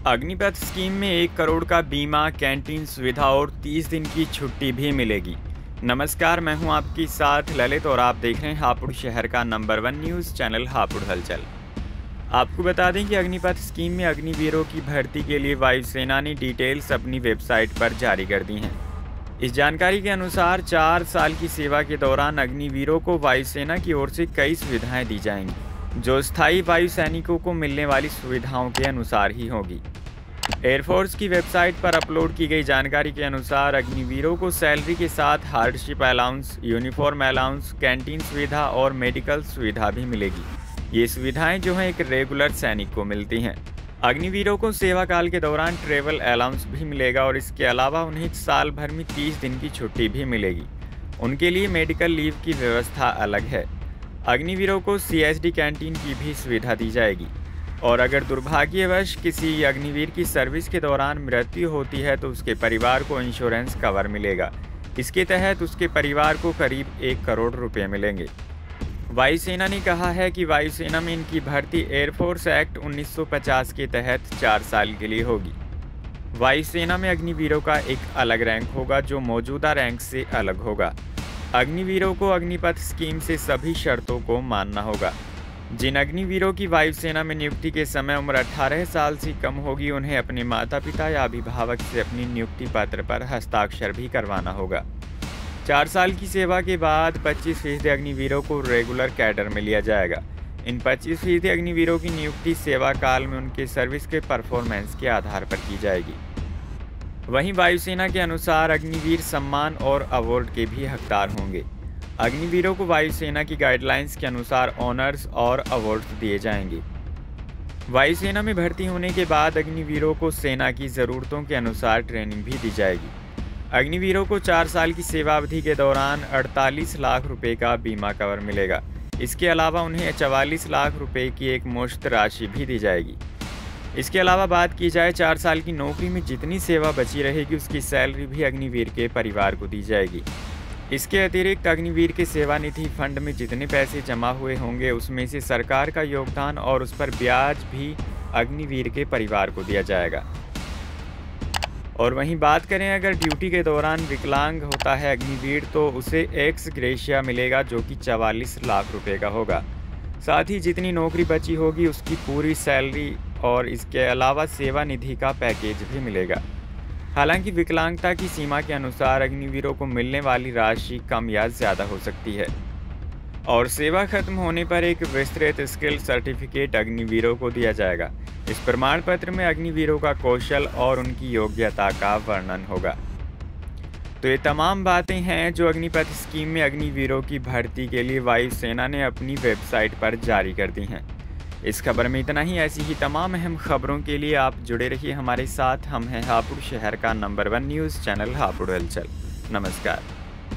Agnipath scheme में 1 करोड़ का बीमा, कैंटीन सुविधा और 30 दिन की छुट्टी भी मिलेगी। नमस्कार, मैं हूं आपके साथ ललित और आप देख रहे हैं हापुड़ शहर का नंबर 1 न्यूज़ चैनल हापुड़ हलचल। आपको बता दें कि अग्निपथ स्कीम में अग्निवीरों की भर्ती के लिए वायुसेना ने डिटेल्स अपनी वेबसाइट पर जारी कर दी हैं। इस जानकारी के अनुसार 4 साल की सेवा के दौरान अग्निवीरों को वायुसेना की ओर से कई सुविधाएं दी जाएंगी, जो स्थायी वायु सैनिकों को मिलने वाली सुविधाओं के अनुसार ही होगी। एयरफोर्स की वेबसाइट पर अपलोड की गई जानकारी के अनुसार अग्निवीरों को सैलरी के साथ hardship allowance, uniform allowance, canteen सुविधा और मेडिकल सुविधा भी मिलेगी। ये सुविधाएं जो हैं एक रेगुलर सैनिक को मिलती हैं। अग्निवीरों को सेवा काल के दौरान ट्रेवल अलाउंस भी मिलेगा और इसके अलावा उन्हें साल भर में 30 दिन की छुट्टी भी मिलेगी। उनके लिए मेडिकल लीव की व्यवस्था अलग है। अग्निवीरों को CSD कैंटीन की भी सुविधा दी जाएगी और अगर दुर्भाग्यवश किसी अग्निवीर की सर्विस के दौरान मृत्यु होती है तो उसके परिवार को इंश्योरेंस कवर मिलेगा। इसके तहत उसके परिवार को करीब 1 करोड़ रुपए मिलेंगे। वायुसेना ने कहा है कि वायुसेना में इनकी भर्ती एयरफोर्स एक्ट 1950 के तहत 4 साल के लिए होगी। वायुसेना में अग्निवीरों का एक अलग रैंक होगा जो मौजूदा रैंक से अलग होगा। अग्निवीरों को अग्निपथ स्कीम से सभी शर्तों को मानना होगा। जिन अग्निवीरों की वायुसेना में नियुक्ति के समय उम्र 18 साल से कम होगी, उन्हें अपने माता पिता या अभिभावक से अपनी नियुक्ति पत्र पर हस्ताक्षर भी करवाना होगा। 4 साल की सेवा के बाद 25% अग्निवीरों को रेगुलर कैडर में लिया जाएगा। इन 25% अग्निवीरों की नियुक्ति सेवा काल में उनके सर्विस के परफॉर्मेंस के आधार पर की जाएगी। वहीं वायुसेना के अनुसार अग्निवीर सम्मान और अवार्ड के भी हकदार होंगे। अग्निवीरों को वायुसेना की गाइडलाइंस के अनुसार ऑनर्स और अवार्ड्स दिए जाएंगे। वायुसेना में भर्ती होने के बाद अग्निवीरों को सेना की ज़रूरतों के अनुसार ट्रेनिंग भी दी जाएगी। अग्निवीरों को 4 साल की सेवा अवधि के दौरान 48 लाख रुपए का बीमा कवर मिलेगा। इसके अलावा उन्हें 44 लाख रुपए की एक मुश्त राशि भी दी जाएगी। इसके अलावा बात की जाए 4 साल की नौकरी में जितनी सेवा बची रहेगी उसकी सैलरी भी अग्निवीर के परिवार को दी जाएगी। इसके अतिरिक्त अग्निवीर के सेवानिधि फंड में जितने पैसे जमा हुए होंगे उसमें से सरकार का योगदान और उस पर ब्याज भी अग्निवीर के परिवार को दिया जाएगा। और वहीं बात करें अगर ड्यूटी के दौरान विकलांग होता है अग्निवीर तो उसे एक्स ग्रेशिया मिलेगा जो कि 44 लाख रुपए का होगा। साथ ही जितनी नौकरी बची होगी उसकी पूरी सैलरी और इसके अलावा सेवानिधि का पैकेज भी मिलेगा। हालांकि विकलांगता की सीमा के अनुसार अग्निवीरों को मिलने वाली राशि कम या ज़्यादा हो सकती है और सेवा खत्म होने पर एक विस्तृत स्किल सर्टिफिकेट अग्निवीरों को दिया जाएगा। इस प्रमाण पत्र में अग्निवीरों का कौशल और उनकी योग्यता का वर्णन होगा। तो ये तमाम बातें हैं जो अग्निपथ स्कीम में अग्निवीरों की भर्ती के लिए वायुसेना ने अपनी वेबसाइट पर जारी कर दी हैं। इस खबर में इतना ही। ऐसी ही तमाम अहम खबरों के लिए आप जुड़े रहिए हमारे साथ। हम हैं हापुड़ शहर का नंबर 1 न्यूज़ चैनल हापुड़ हलचल। नमस्कार।